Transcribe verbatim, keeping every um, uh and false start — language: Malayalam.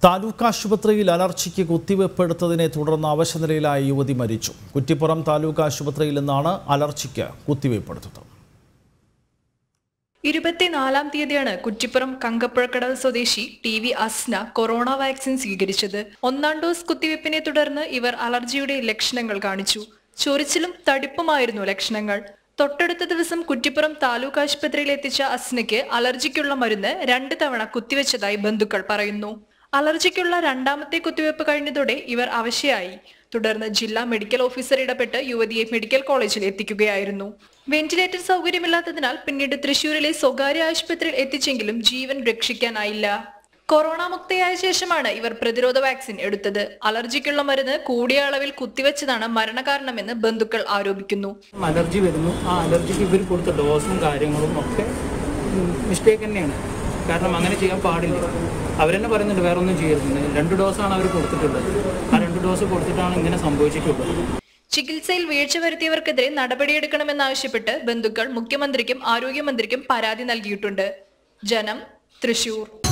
താലൂക്ക് ആശുപത്രിയിൽ അലർജിക്ക് കുത്തിവെപ്പെടുത്തതിനെ തുടർന്ന് അവശനിലയിലായ യുവതി മരിച്ചു. കുറ്റിപ്പുറം താലൂക്ക് ആശുപത്രിയിൽ നിന്നാണ് അലർജിക്ക് കുത്തിവെപ്പെടുത്തത്. ഇരുപത്തിനാലാം തീയതിയാണ് കുറ്റിപ്പുറം കങ്കപ്പുഴക്കടൽ സ്വദേശി T V Asna corona vaccine സ്വീകരിച്ചത്. ഒന്നാം ഡോസ് കുത്തിവെപ്പിനെ തുടർന്ന് ഇവർ അലർജിയുടെ ലക്ഷണങ്ങൾ കാണിച്ചു. ചൊറിച്ചിലും തടിപ്പുമായിരുന്നു ലക്ഷണങ്ങൾ. തൊട്ടടുത്ത ദിവസം കുറ്റിപ്പുറം താലൂക്ക് ആശുപത്രിയിൽ എത്തിച്ച അസ്നയ്ക്ക് അലർജിക്കുള്ള മരുന്ന് രണ്ട് തവണ കുത്തിവെച്ചതായി ബന്ധുക്കൾ പറയുന്നു. അലർജിക്കുള്ള രണ്ടാമത്തെ കുത്തിവെപ്പ് കഴിഞ്ഞതോടെ ഇവർ അവശയായി. തുടർന്ന് ജില്ലാ മെഡിക്കൽ ഓഫീസർ ഇടപെട്ട് യുവതിയെ മെഡിക്കൽ കോളേജിൽ എത്തിക്കുകയായിരുന്നു. വെന്റിലേറ്റർ സൗകര്യമില്ലാത്തതിനാൽ പിന്നീട് തൃശൂരിലെ സ്വകാര്യ ആശുപത്രിയിൽ എത്തിച്ചെങ്കിലും ജീവൻ രക്ഷിക്കാനായില്ല. കൊറോണ മുക്തയായ ശേഷമാണ് ഇവർ പ്രതിരോധ വാക്സിൻ എടുത്തത്. അലർജിക്കുള്ള മരുന്ന് കൂടിയ അളവിൽ കുത്തിവെച്ചതാണ് മരണകാരണമെന്ന് ബന്ധുക്കൾ ആരോപിക്കുന്നു. അലർജി വരുന്നു, ആ അലർജിക്ക് ഇവർ കൊടുത്ത ഡോസും കാര്യങ്ങളും ഒക്കെ മിസ്റ്റേക്ക് തന്നെയാണ്. കാരണം അങ്ങനെ ചെയ്യാൻ പാടില്ല. അവരെന്നെ പറയുന്നുണ്ട് വേറെ ഒന്നും ചെയ്യരുത്. രണ്ട് ഡോസാണ് അവർ കൊടുത്തിട്ടുള്ളത്. ആ രണ്ട് ഡോസ് കൊടുത്തിട്ടാണ് ഇങ്ങനെ സംഭവിച്ചിട്ടുള്ളത്. ചികിത്സയിൽ വീഴ്ച വരുത്തിയവർക്കെതിരെ നടപടിയെടുക്കണമെന്നാവശ്യപ്പെട്ട് ബന്ധുക്കൾ മുഖ്യമന്ത്രിക്കും ആരോഗ്യമന്ത്രിക്കും പരാതി നൽകിയിട്ടുണ്ട്. ജനം, തൃശൂർ.